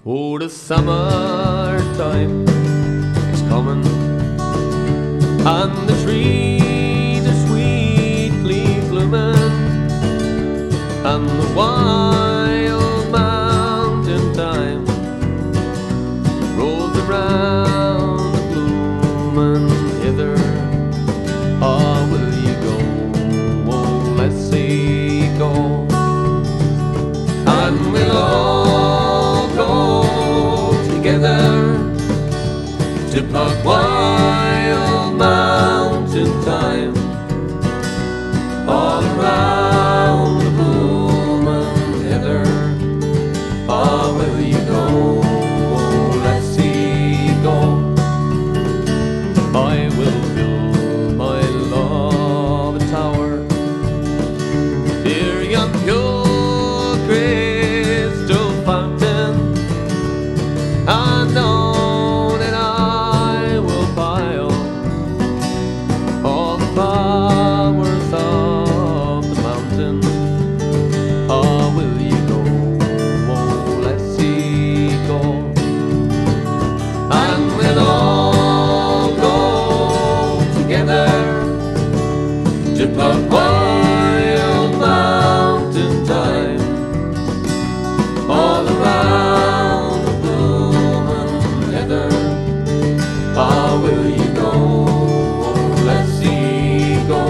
Oh, the summertime is coming, and the trees are sweetly blooming, and the wild mountain thyme rolls around the blooming hither. Ah, will you go, oh Lassie Go, and we'll all go together to pluck wild mountain thyme all around the blooming heather. Ah, will you go, oh Lassie Go? I will build my love a tower, near yon pure crystal fountain, and on it I will pile all the flowers of the mountain. Ah, will you go, oh Lassie Go? And we'll all go together to pluck wild mountain thyme all around the blooming heather. Ah, will you go, oh Lassie Go?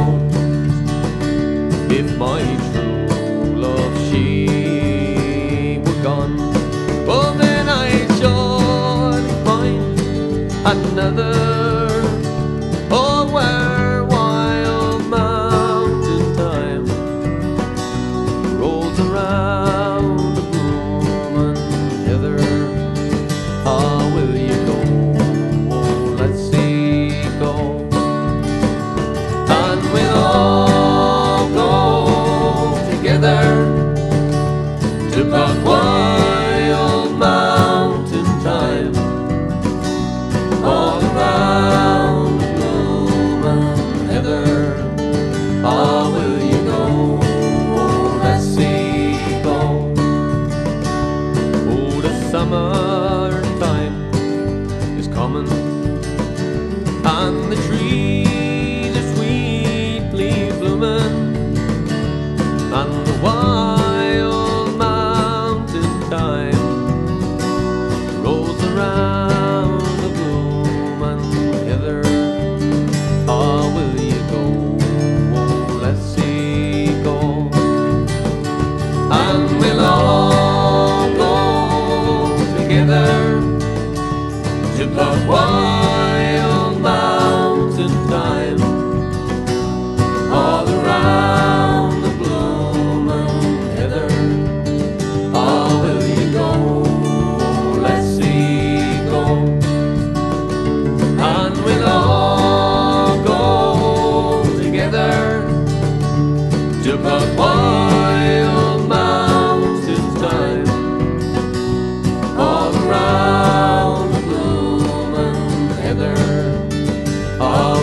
If my true love she were gone, well then I should find another. Oh, where wild mountain thyme rolls around the blooming heather. Ah, will you go, oh Lassie Go? And we'll all go together to pluck wild mountain thyme all around the blooming heather. Ah, will you go, oh Lassie Go? Oh, the summertime is coming, and the trees are sweetly blooming, and the wild mountain thyme rolls around the blooming heather. Ah, will you go, oh Lassie Go? And we'll all go together to pluck wild mountain thyme all around the blooming heather. Ah, will you go, oh Lassie Go? And we'll all go together to pluck wild mountain thyme all around the blooming heather. Ah,